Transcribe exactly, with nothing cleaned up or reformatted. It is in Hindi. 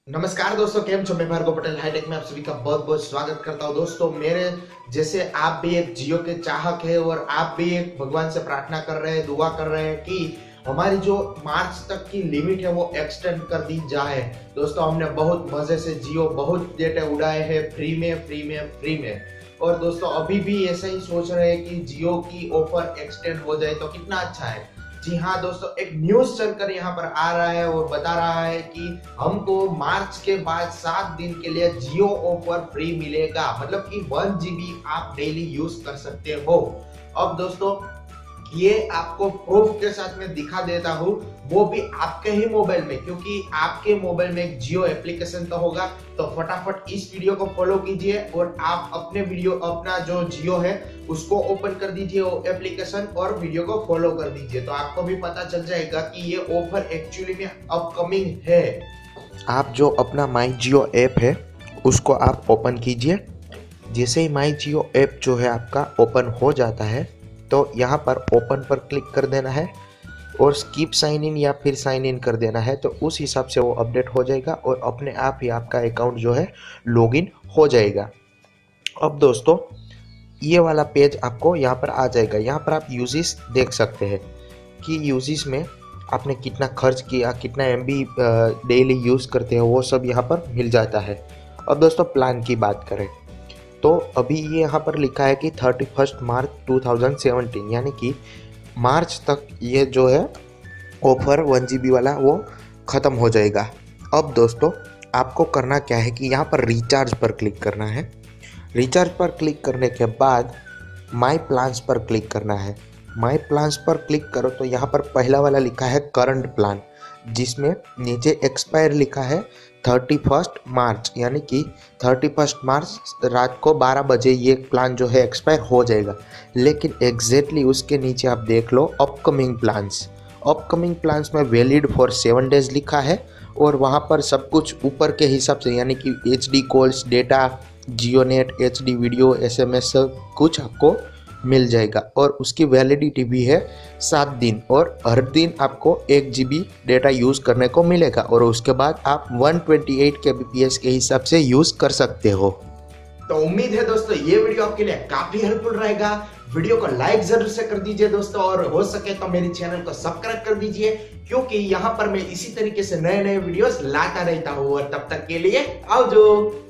नमस्कार दोस्तों, केम छो। मैं भार्गव पटेल हाईटेक में आप सभी का बहुत बहुत स्वागत करता हूं। दोस्तों, मेरे जैसे आप भी एक जियो के चाहक है और आप भी एक भगवान से प्रार्थना कर रहे हैं, दुआ कर रहे हैं कि हमारी जो मार्च तक की लिमिट है वो एक्सटेंड कर दी जाए। दोस्तों, हमने बहुत मजे से जियो बहुत डेटा उड़ाए हैं, फ्री में फ्री में फ्री में। और दोस्तों, अभी भी ऐसा ही सोच रहे हैं कि जियो की ऑफर एक्सटेंड हो जाए तो कितना अच्छा है। जी हाँ दोस्तों, एक न्यूज चलकर यहाँ पर आ रहा है और बता रहा है कि हमको मार्च के बाद सात दिन के लिए जियो ऑफर फ्री मिलेगा, मतलब कि वन जीबी आप डेली यूज कर सकते हो। अब दोस्तों, ये आपको प्रूफ के साथ में दिखा देता हूँ, वो भी आपके ही मोबाइल में, क्योंकि आपके मोबाइल में एक जियो एप्लीकेशन तो होगा। तो फटाफट इस वीडियो को फॉलो कीजिए और आप अपने वीडियो अपना जो जियो है उसको ओपन कर दीजिए वो एप्लीकेशन और वीडियो को फॉलो कर दीजिए, तो आपको भी पता चल जाएगा कि ये ऑफर एक्चुअली में अपकमिंग है। आप जो अपना माई जियो ऐप है उसको आप ओपन कीजिए। जैसे ही माई जियो ऐप जो है आपका ओपन हो जाता है तो यहाँ पर ओपन पर क्लिक कर देना है और स्किप साइन इन या फिर साइन इन कर देना है, तो उस हिसाब से वो अपडेट हो जाएगा और अपने आप ही आपका अकाउंट जो है लॉगिन हो जाएगा। अब दोस्तों, ये वाला पेज आपको यहाँ पर आ जाएगा। यहाँ पर आप यूजेस देख सकते हैं कि यूजेस में आपने कितना खर्च किया, कितना एम बी डेली यूज़ करते हो, वो सब यहाँ पर मिल जाता है। अब दोस्तों, प्लान की बात करें तो अभी ये यहाँ पर लिखा है कि thirty first March two thousand seventeen, यानी कि मार्च तक ये जो है ऑफर वन जी बी वाला वो ख़त्म हो जाएगा। अब दोस्तों, आपको करना क्या है कि यहाँ पर रिचार्ज पर क्लिक करना है। रिचार्ज पर क्लिक करने के बाद माई प्लान्स पर क्लिक करना है। माई प्लान्स पर क्लिक करो तो यहाँ पर पहला वाला लिखा है करंट प्लान, जिसमें नीचे एक्सपायर लिखा है थर्टी फर्स्ट मार्च, यानी कि थर्टी फर्स्ट मार्च रात को बारह बजे ये प्लान जो है एक्सपायर हो जाएगा। लेकिन एग्जैक्टली उसके नीचे आप देख लो अपकमिंग प्लान्स। अपकमिंग प्लान्स में वैलिड फॉर सेवन डेज लिखा है और वहाँ पर सब कुछ ऊपर के हिसाब से, यानी कि H D calls, data, Jio net, H D video, S M S सब कुछ आपको मिल जाएगा। और उसकी वैलिडिटी भी है सात दिन और हर दिन आपको एक जी बी डेटा यूज़ करने को मिलेगा और उसके बाद आप one twenty eight K B P S के हिसाब से यूज़ कर सकते हो। तो उम्मीद है दोस्तों ये वीडियो आपके लिए काफी हेल्पफुल रहेगा। वीडियो को लाइक जरूर से कर दीजिए दोस्तों, और हो सके तो मेरे चैनल को सब्सक्राइब कर दीजिए, क्योंकि यहाँ पर मैं इसी तरीके से नए नए वीडियोस लाता रहता हूँ। और तब तक के लिए आओ जो।